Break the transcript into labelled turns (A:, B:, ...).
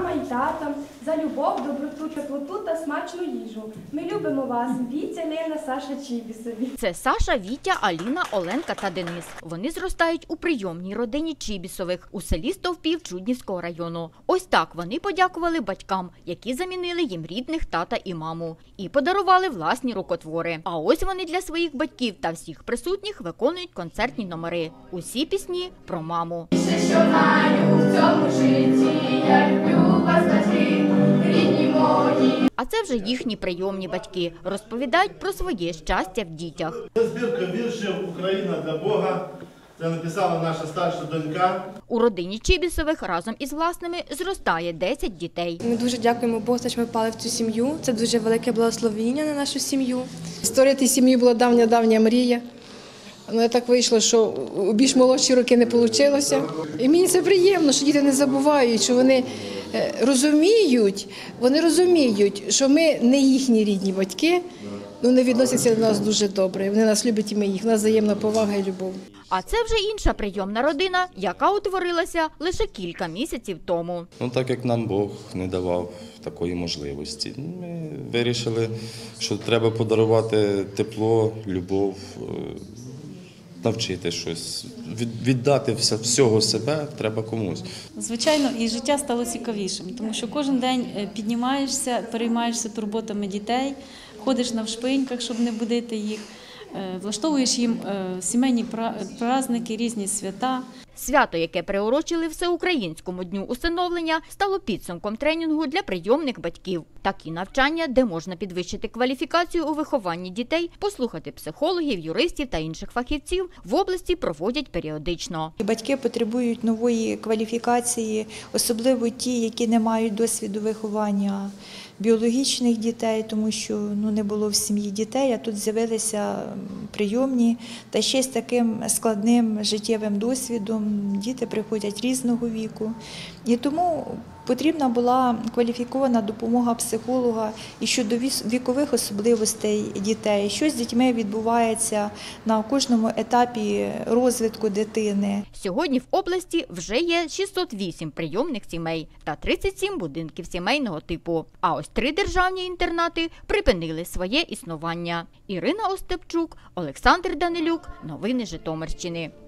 A: мама і тата, за любов, доброту, теплоту та смачну їжу. Ми любимо вас, Вітя, Лена, Саша, Чібісові.
B: Це Саша, Вітя, Аліна, Оленка та Денис. Вони зростають у прийомній родині Чібісових у селі Стовпів Чуднівського району. Ось так вони подякували батькам, які замінили їм рідних тата і маму. І подарували власні рукотвори. А ось вони для своїх батьків та всіх присутніх виконують концертні номери. Усі пісні про маму.
A: Все, що знаю в цьому житті, я люблю вас, батьки, рідні мої.
B: А це вже їхні прийомні батьки. Розповідають про своє щастя в дітях.
C: Це збірка віршів «Україна для Бога». Це написала наша старша донька.
B: У родині Чібісових разом із власними зростає 10 дітей.
D: Ми дуже дякуємо Богу, що ми попали в цю сім'ю. Це дуже велике благословіння на нашу сім'ю.
E: Створити сім'ю була давня мрія. Але так вийшло, що у більш молодші роки не вийшло. І мені це приємно, що діти не забувають, що вони розуміють, що ми не їхні рідні батьки, але вони відносяться до нас дуже добре. Вони нас люблять і ми їх. У нас взаємна повага і любов.
B: А це вже інша прийомна родина, яка утворилася лише кілька місяців тому.
F: Так як нам Бог не давав такої можливості, ми вирішили, що треба подарувати тепло, любов, навчити щось, віддати всього себе треба комусь.
G: Звичайно, і життя стало цікавішим, тому що кожен день піднімаєшся, переймаєшся турботами дітей, ходиш навшпиньках, щоб не будити їх, влаштовуєш їм сімейні праздники, різні свята.
B: Свято, яке приурочили Всеукраїнському дню усиновлення, стало підсумком тренінгу для прийомних батьків. Такі навчання, де можна підвищити кваліфікацію у вихованні дітей, послухати психологів, юристів та інших фахівців, в області проводять періодично.
H: Батьки потребують нової кваліфікації, особливо ті, які не мають досвіду виховання біологічних дітей, тому що не було в сім'ї дітей, а тут з'явилися прийомні, та ще з таким складним життєвим досвідом. Діти приходять різного віку. І тому потрібна була кваліфікована допомога психолога і щодо вікових особливостей дітей, що з дітьми відбувається на кожному етапі розвитку дитини.
B: Сьогодні в області вже є 608 прийомних сімей та 37 будинків сімейного типу. А ось 3 державні інтернати припинили своє існування. Ірина Остапчук, Олександр Данилюк. Новини Житомирщини.